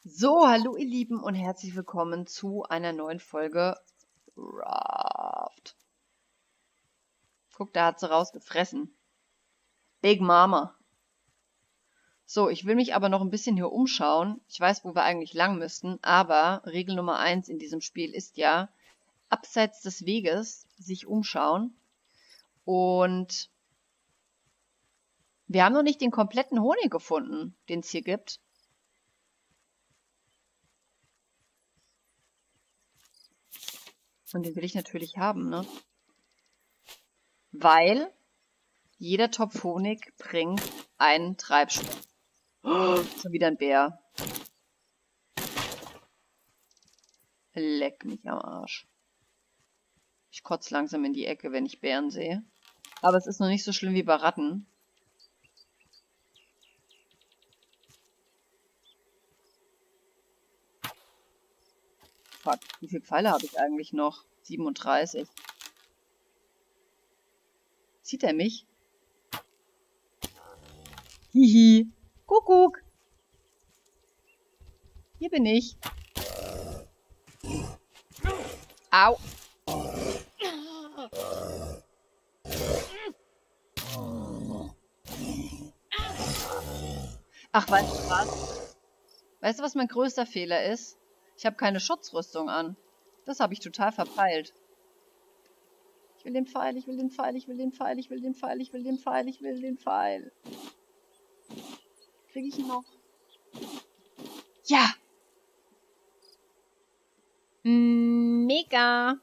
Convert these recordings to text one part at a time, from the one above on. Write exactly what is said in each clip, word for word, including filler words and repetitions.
So, hallo ihr Lieben und herzlich willkommen zu einer neuen Folge Raft. Guck, da hat sie rausgefressen. Big Mama. So, ich will mich aber noch ein bisschen hier umschauen. Ich weiß, wo wir eigentlich lang müssten, aber Regel Nummer eins in diesem Spiel ist ja, abseits des Weges sich umschauen. Und wir haben noch nicht den kompletten Honig gefunden, den es hier gibt. Und den will ich natürlich haben, ne? Weil jeder Topf Honig bringt einen Treibstoff. Oh, schon wieder ein Bär. Leck mich am Arsch. Ich kotze langsam in die Ecke, wenn ich Bären sehe. Aber es ist noch nicht so schlimm wie bei Ratten. Fuck, wie viele Pfeile habe ich eigentlich noch? siebenunddreißig. Sieht er mich? Hihi. Kuckuck. Hier bin ich. Au. Ach, weißt du was? Weißt du, was mein größter Fehler ist? Ich habe keine Schutzrüstung an. Das habe ich total verpeilt. Ich will den Pfeil, ich will den Pfeil, ich will den Pfeil, ich will den Pfeil, ich will den Pfeil, ich will den Pfeil. Kriege ich ihn noch? Ja! Mega!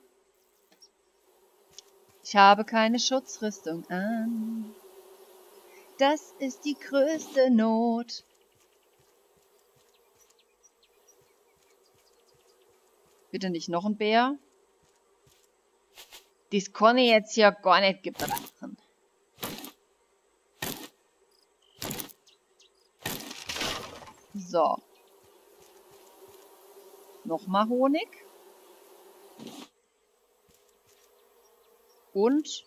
Ich habe keine Schutzrüstung an. Das ist die größte Not. Bitte nicht noch ein Bär. Das kann ich jetzt ja gar nicht gebrauchen. So. Nochmal Honig. Und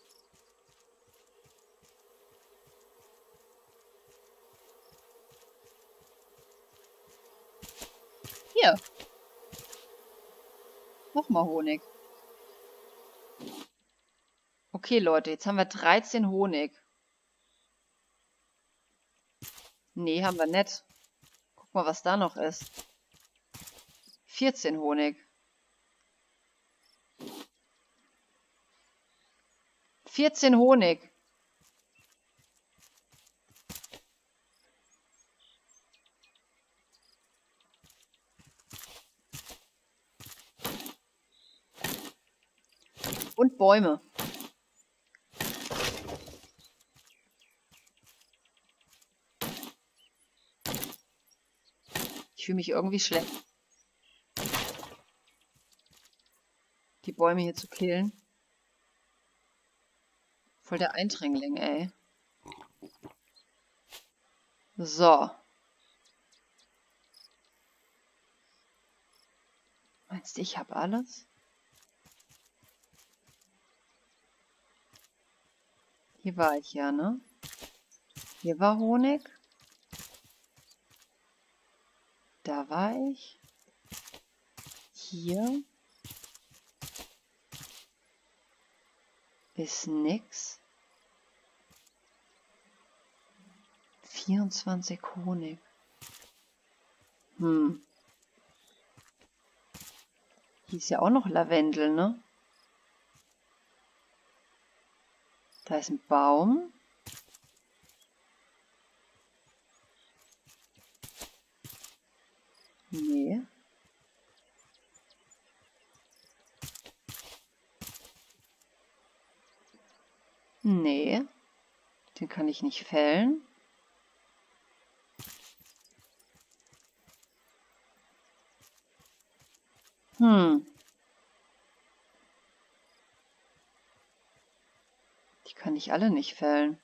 hier. Nochmal Honig. Okay, Leute, jetzt haben wir dreizehn Honig. Nee, haben wir nicht. Guck mal, was da noch ist. vierzehn Honig. vierzehn Honig. Und Bäume. Ich fühle mich irgendwie schlecht, die Bäume hier zu killen. Voll der Eindringling, ey. So. Meinst du, ich habe alles? Hier war ich ja, ne? Hier war Honig. Da war ich. Hier ist nix. vierundzwanzig Honig. Hm. Hier ist ja auch noch Lavendel, ne? Da ist ein Baum. Nee. Nee. Den kann ich nicht fällen. Hm. Die kann ich alle nicht fällen.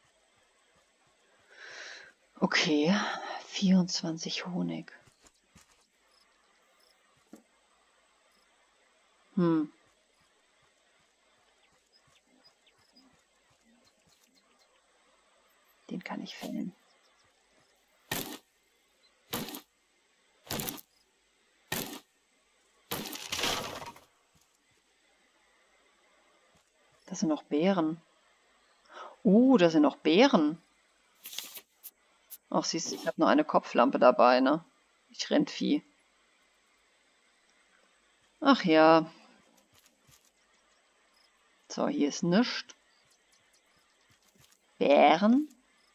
Okay. vierundzwanzig Honig. Hm. Den kann ich fällen. Das sind noch Beeren. Uh, da sind noch Beeren. Ach, siehst du, ich habe nur eine Kopflampe dabei, ne? Ich Rindvieh. Ach ja. So, hier ist nichts. Beeren.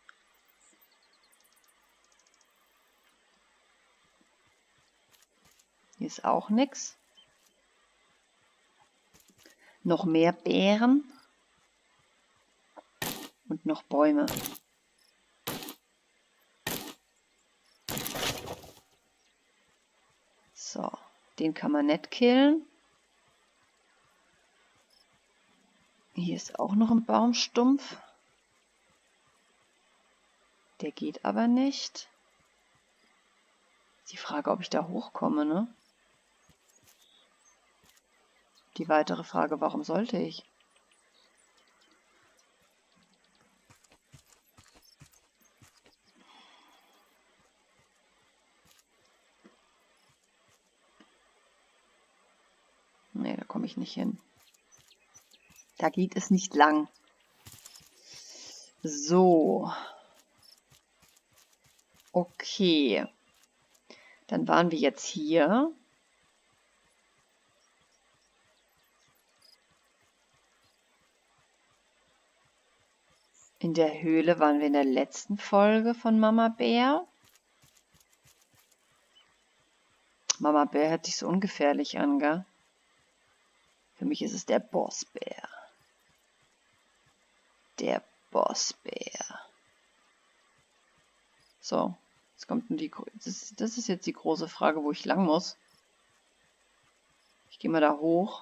Hier ist auch nichts. Noch mehr Beeren. Und noch Bäume. So, den kann man nicht killen. Hier ist auch noch ein Baumstumpf. Der geht aber nicht. Die Frage, ob ich da hochkomme, ne? Die weitere Frage, warum sollte ich? Nee, da komme ich nicht hin. Da geht es nicht lang. So. Okay. Dann waren wir jetzt hier. In der Höhle waren wir in der letzten Folge von Mama Bär. Mama Bär hört sich so ungefährlich an, gell? Für mich ist es der Bossbär. Der Bossbär. So, jetzt kommt nur die. Das, das ist jetzt die große Frage, wo ich lang muss. Ich gehe mal da hoch.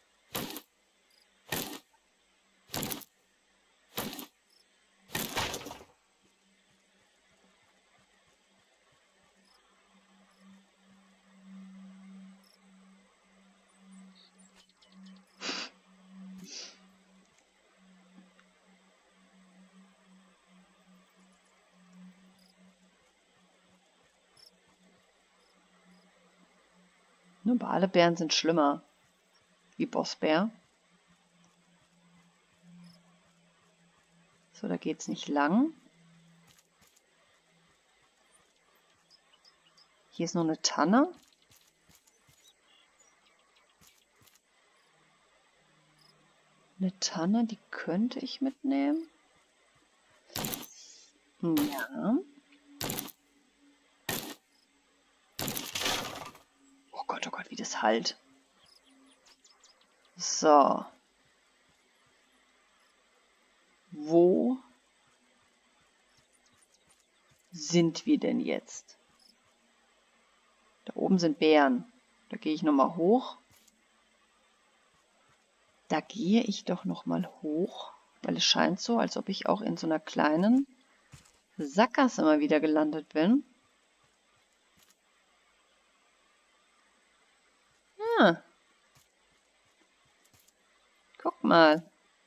Nur alle Bären sind schlimmer. Wie Bossbär. So, da geht's nicht lang. Hier ist noch eine Tanne. Eine Tanne, die könnte ich mitnehmen. Ja. Oh Gott, oh Gott, wie das halt. So. Wo sind wir denn jetzt? Da oben sind Bären. Da gehe ich nochmal hoch. Da gehe ich doch nochmal hoch, weil es scheint so, als ob ich auch in so einer kleinen Sackgasse mal wieder gelandet bin. Ah. Guck mal.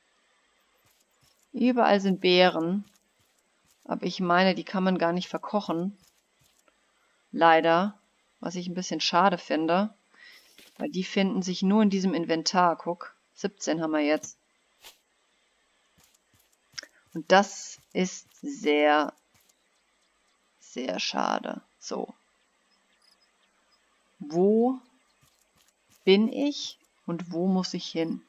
Überall sind Beeren. Aber ich meine, die kann man gar nicht verkochen. Leider. Was ich ein bisschen schade finde. Weil die finden sich nur in diesem Inventar. Guck. siebzehn haben wir jetzt. Und das ist sehr, sehr schade. So. Wo bin ich und wo muss ich hin?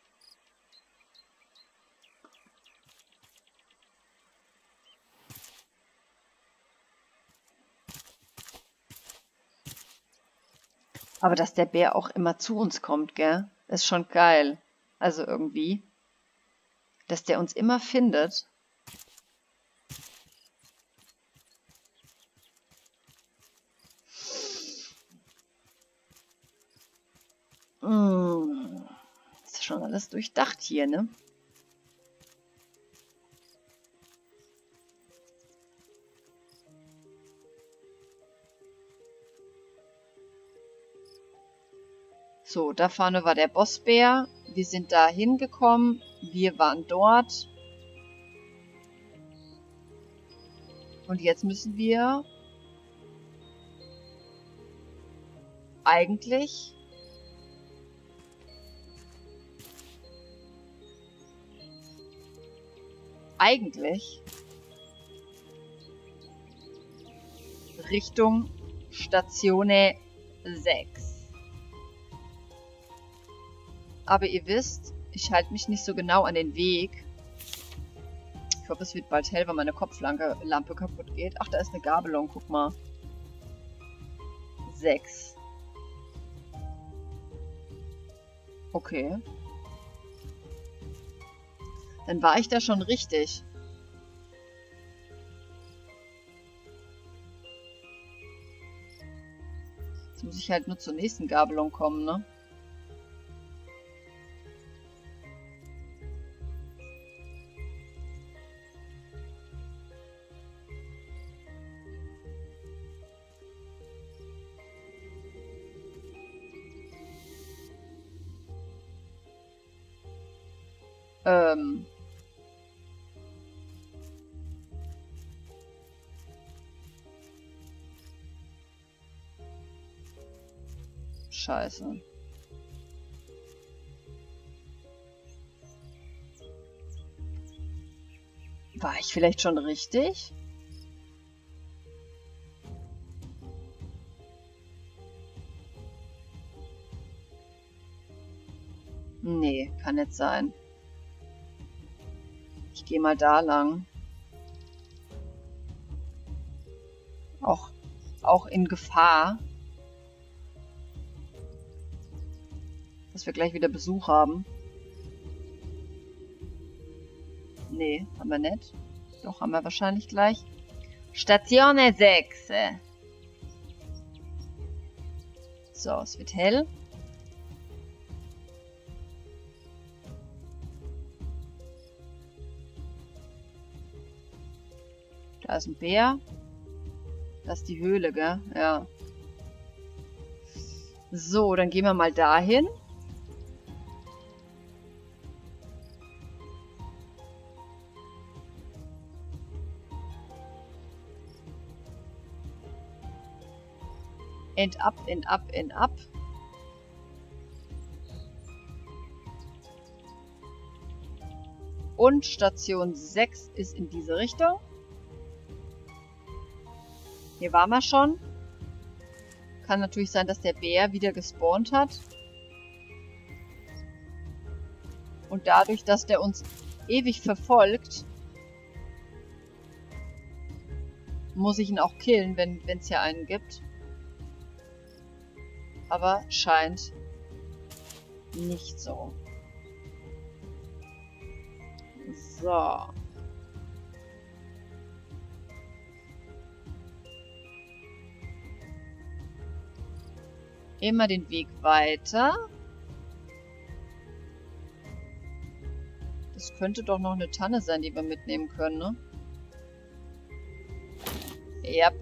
Aber dass der Bär auch immer zu uns kommt, gell? Ist schon geil. Also irgendwie. Dass der uns immer findet. Mmh. Ist schon alles durchdacht hier, ne? So, da vorne war der Bossbär. Wir sind da hingekommen. Wir waren dort. Und jetzt müssen wir eigentlich eigentlich Richtung Statione sechs. Aber ihr wisst, ich halte mich nicht so genau an den Weg. Ich hoffe, es wird bald hell, weil meine Kopflampe Lampe kaputt geht. Ach, da ist eine Gabelung, guck mal. sechs. Okay. Dann war ich da schon richtig. Jetzt muss ich halt nur zur nächsten Gabelung kommen, ne? Ähm. Scheiße. War ich vielleicht schon richtig? Nee, kann nicht sein. Ich gehe mal da lang. Auch, auch in Gefahr, dass wir gleich wieder Besuch haben. Nee, haben wir nicht. Doch, haben wir wahrscheinlich gleich. Statione sechs. So, es wird hell. Da ist ein Bär. Das ist die Höhle, gell? Ja. So, dann gehen wir mal dahin. End up, end up, end up. Und Station sechs ist in diese Richtung. Hier waren wir schon. Kann natürlich sein, dass der Bär wieder gespawnt hat. Und dadurch, dass der uns ewig verfolgt, muss ich ihn auch killen, wenn es hier einen gibt. Aber scheint nicht so. So. Immer den Weg weiter. Das könnte doch noch eine Tanne sein, die wir mitnehmen können, ne? Ja.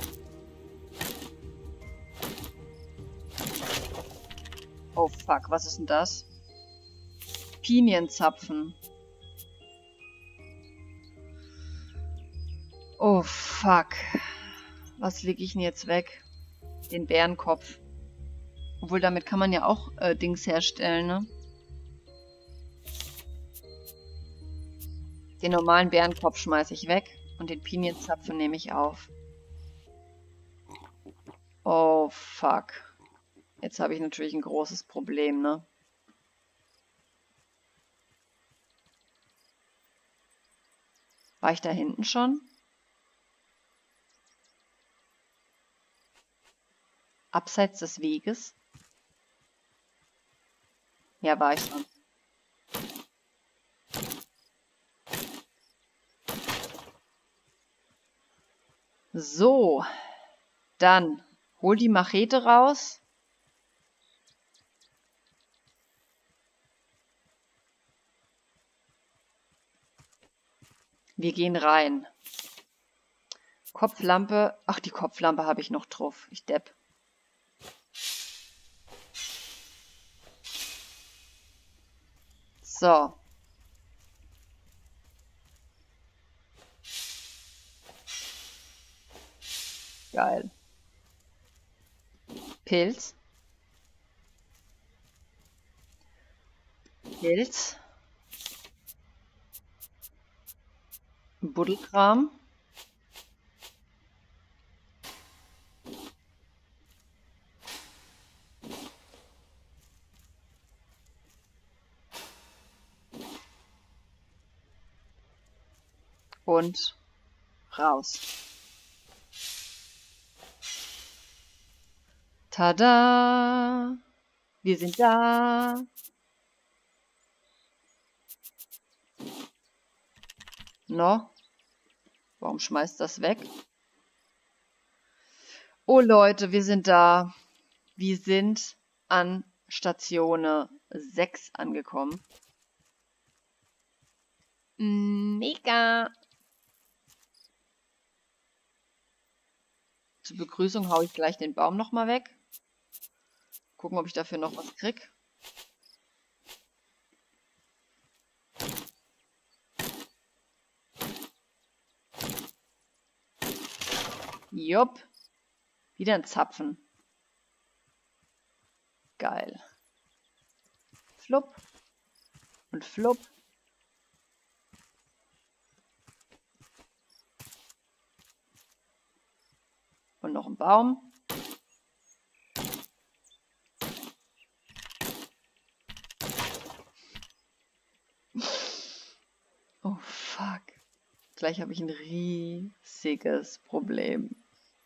Oh fuck, was ist denn das? Pinienzapfen. Oh fuck. Was lege ich denn jetzt weg? Den Bärenkopf. Obwohl, damit kann man ja auch äh, Dings herstellen, ne? Den normalen Bärenkopf schmeiße ich weg und den Pinienzapfen nehme ich auf. Oh fuck. Jetzt habe ich natürlich ein großes Problem, ne? War ich da hinten schon? Abseits des Weges? Ja, war ich schon. So. Dann hol die Machete raus. Wir gehen rein. Kopflampe. Ach, die Kopflampe habe ich noch drauf. Ich depp. So. Geil. Pilz. Pilz. Buddelkram. Und raus. Tada! Wir sind da. No? Warum schmeißt das weg? Oh Leute, wir sind da. Wir sind an Station sechs angekommen. Mega! Zur Begrüßung haue ich gleich den Baum nochmal weg. Gucken, ob ich dafür noch was krieg. Jupp. Wieder ein Zapfen. Geil. Flupp. Und flupp. Und noch ein Baum. Oh fuck. Gleich habe ich ein riesiges Problem.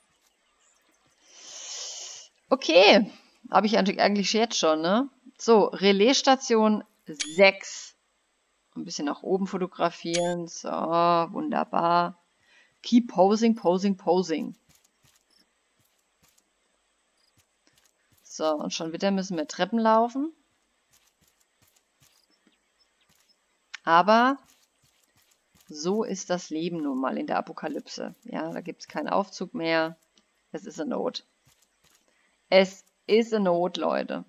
Okay. Habe ich eigentlich jetzt schon, ne? So, Relaisstation sechs. Ein bisschen nach oben fotografieren. So, wunderbar. Keep posing, posing, posing. So, und schon wieder müssen wir Treppen laufen. Aber so ist das Leben nun mal in der Apokalypse. Ja, da gibt es keinen Aufzug mehr. Es ist eine Not. Es ist eine Not, Leute.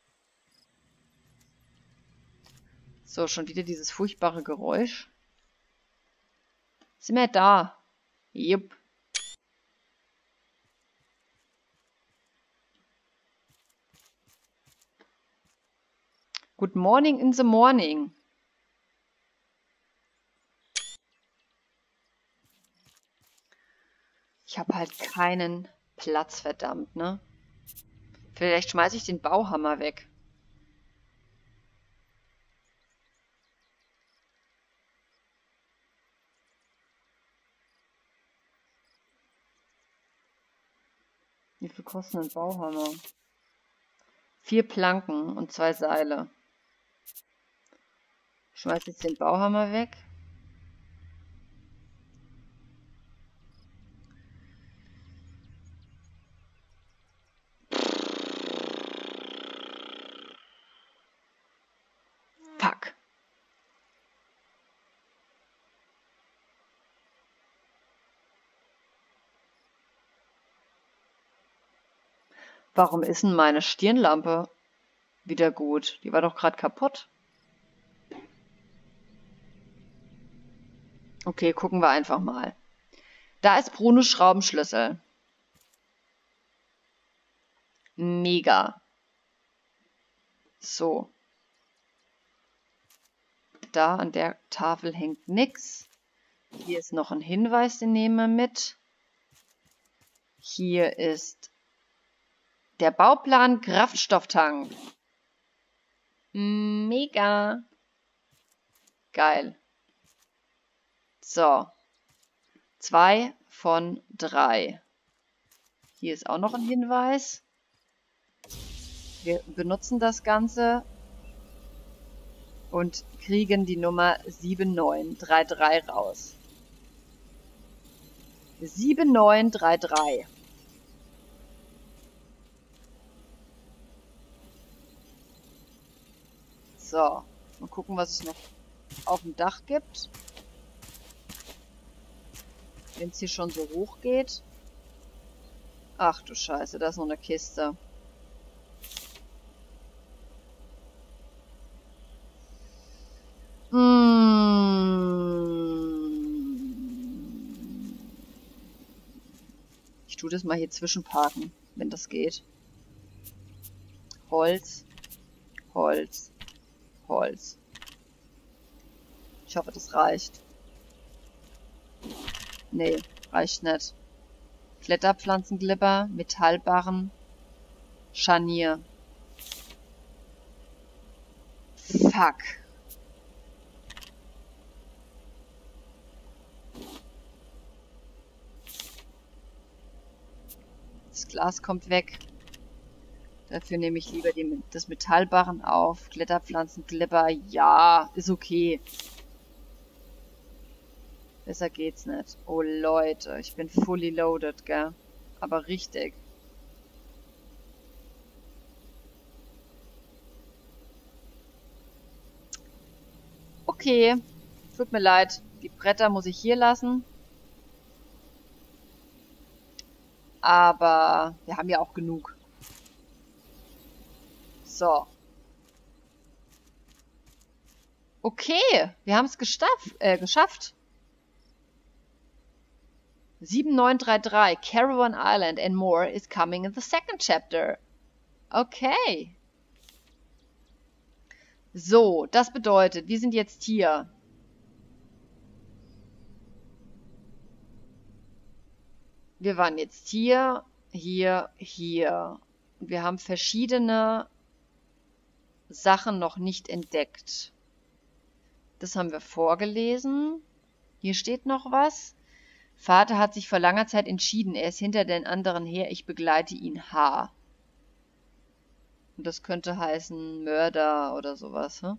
So, schon wieder dieses furchtbare Geräusch. Sind wir da? Jupp. Good morning in the morning. Ich habe halt keinen Platz, verdammt, ne? Vielleicht schmeiße ich den Bauhammer weg. Wie viel kostet ein Bauhammer? Vier Planken und zwei Seile. Ich schmeiße jetzt den Bauhammer weg. Fuck. Warum ist denn meine Stirnlampe wieder gut? Die war doch gerade kaputt. Okay, gucken wir einfach mal. Da ist Brunos Schraubenschlüssel. Mega. So. Da an der Tafel hängt nichts. Hier ist noch ein Hinweis, den nehmen wir mit. Hier ist der Bauplan Kraftstofftank. Mega. Geil. So. Zwei von drei. Hier ist auch noch ein Hinweis. Wir benutzen das Ganze und kriegen die Nummer sieben neun drei drei raus. sieben neun drei drei. So, mal gucken, was es noch auf dem Dach gibt. Wenn es hier schon so hoch geht. Ach du Scheiße, da ist noch eine Kiste. Ich tue das mal hier zwischenparken, wenn das geht. Holz, Holz, Holz. Ich hoffe, das reicht. Nee, reicht nicht. Kletterpflanzenglibber, Metallbarren, Scharnier. Fuck. Das Glas kommt weg. Dafür nehme ich lieber die, das Metallbarren auf. Kletterpflanzenglibber, ja, ist okay. Besser geht's nicht. Oh Leute, ich bin fully loaded, gell? Aber richtig. Okay, tut mir leid. Die Bretter muss ich hier lassen. Aber wir haben ja auch genug. So. Okay, wir haben es äh, geschafft. sieben neun drei drei, Caravan Island and more is coming in the second chapter. Okay. So, das bedeutet, wir sind jetzt hier. Wir waren jetzt hier, hier, hier. Und wir haben verschiedene Sachen noch nicht entdeckt. Das haben wir vorgelesen. Hier steht noch was. Vater hat sich vor langer Zeit entschieden. Er ist hinter den anderen her. Ich begleite ihn. H. Und das könnte heißen Mörder oder sowas. Hm?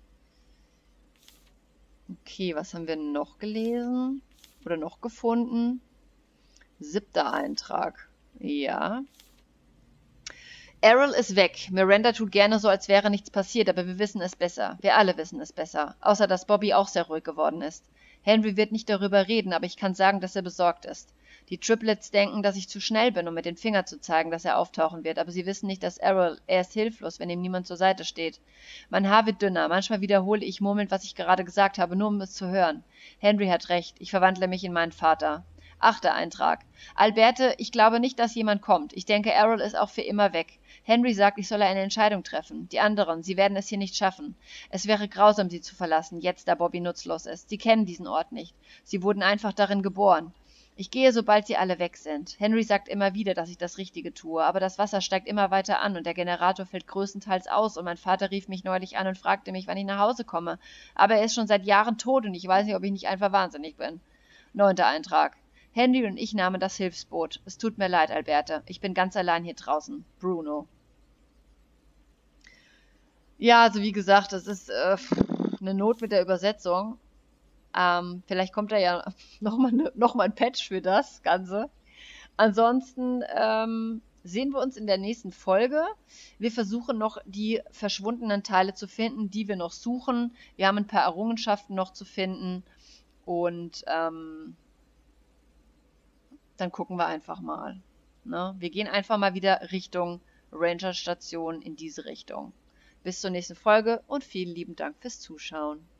Okay, was haben wir noch gelesen? Oder noch gefunden? Siebter Eintrag. Ja. Errol ist weg. Miranda tut gerne so, als wäre nichts passiert, aber wir wissen es besser. Wir alle wissen es besser. Außer, dass Bobby auch sehr ruhig geworden ist. Henry wird nicht darüber reden, aber ich kann sagen, dass er besorgt ist. Die Triplets denken, dass ich zu schnell bin, um mit dem Finger zu zeigen, dass er auftauchen wird, aber sie wissen nicht, dass Errol, er ist hilflos, wenn ihm niemand zur Seite steht. Mein Haar wird dünner, manchmal wiederhole ich murmelnd, was ich gerade gesagt habe, nur um es zu hören. Henry hat recht, ich verwandle mich in meinen Vater. Achter Eintrag. Alberte, ich glaube nicht, dass jemand kommt. Ich denke, Errol ist auch für immer weg. Henry sagt, ich solle eine Entscheidung treffen. Die anderen, sie werden es hier nicht schaffen. Es wäre grausam, sie zu verlassen, jetzt da Bobby nutzlos ist. Sie kennen diesen Ort nicht. Sie wurden einfach darin geboren. Ich gehe, sobald sie alle weg sind. Henry sagt immer wieder, dass ich das Richtige tue, aber das Wasser steigt immer weiter an und der Generator fällt größtenteils aus und mein Vater rief mich neulich an und fragte mich, wann ich nach Hause komme. Aber er ist schon seit Jahren tot und ich weiß nicht, ob ich nicht einfach wahnsinnig bin. Neunter Eintrag. Henry und ich nahmen das Hilfsboot. Es tut mir leid, Alberte. Ich bin ganz allein hier draußen. Bruno. Ja, also wie gesagt, das ist äh, eine Not mit der Übersetzung. Ähm, vielleicht kommt da ja nochmal ne, noch mal ein Patch für das Ganze. Ansonsten ähm, sehen wir uns in der nächsten Folge. Wir versuchen noch die verschwundenen Teile zu finden, die wir noch suchen. Wir haben ein paar Errungenschaften noch zu finden. Und ähm, dann gucken wir einfach mal. Ne? Wir gehen einfach mal wieder Richtung Ranger-Station in diese Richtung. Bis zur nächsten Folge und vielen lieben Dank fürs Zuschauen.